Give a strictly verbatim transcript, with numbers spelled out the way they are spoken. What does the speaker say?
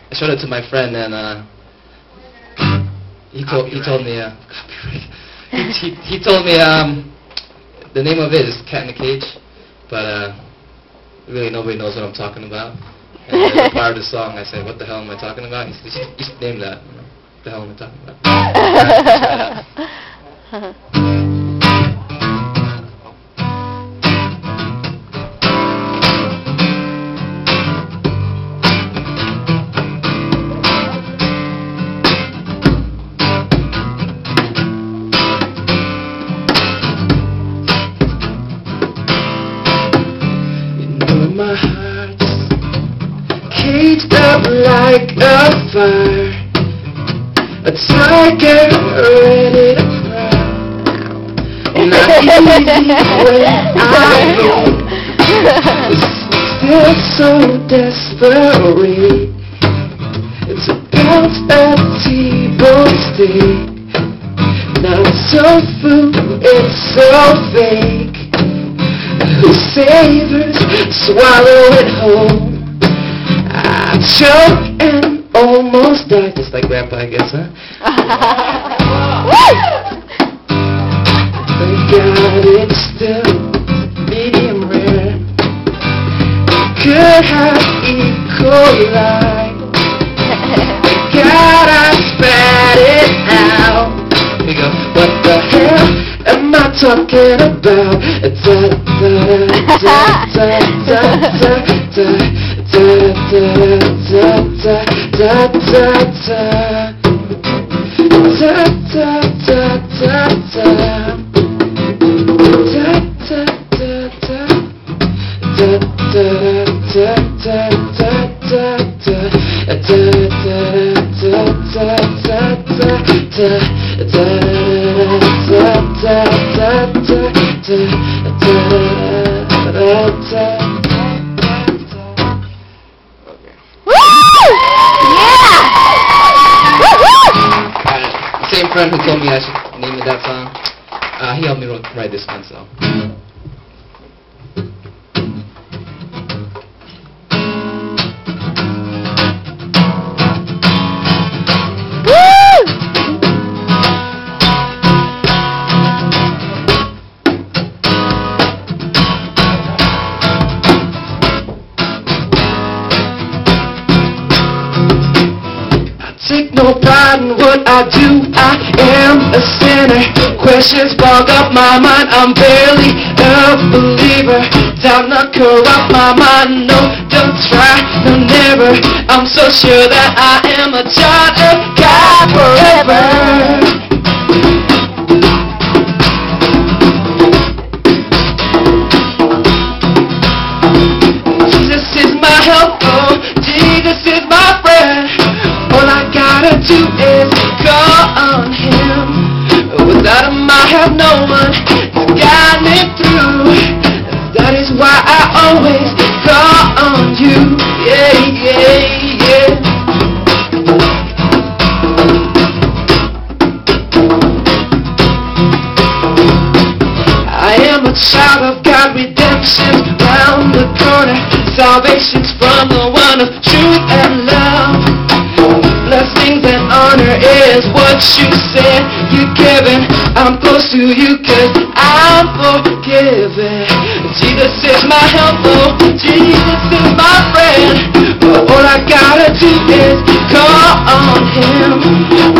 I showed it to my friend, and uh, he told he told me uh, he, he he told me um, the name of it is Cat in a Cage, but uh, really nobody knows what I'm talking about. And uh, part of the song, I said, "What the hell am I talking about?" He said, "You should, you should name that." You know, what the hell am I talking about? My heart's caged up like a fire, a tiger ready to prowl. Not easy when I feel so desperate. It's about a T-bone steak, not tofu, it's so fake. Who savors, swallow it whole. I choke and almost die, just like Grandpa, I guess, huh? Thank God it's still medium rare. Could have E. coli. Thank God I spat it out. Here you go. What the hell am I talking about? Da da da da da da da da da da da da da da Same friend who told me I should name it that song, uh, he helped me write this one, so. Take no pride in what I do, I am a sinner. Questions bog up my mind, I'm barely a believer. Doubt not corrupt my mind, no, don't try, no, never. I'm so sure that I am a child of God forever. Jesus is my help, oh, Jesus is my friend. All I gotta do is call on Him. Without Him I have no one to guide me through. That is why I always call on You. Yeah, yeah, yeah. I am a child of God, redemption's round the corner. Salvation's from the one of truth and love. Blessings and honor is what You said you're giving. I'm close to You cause I'm forgiven. Jesus is my help, oh, Jesus is my friend. All I gotta do is call on Him.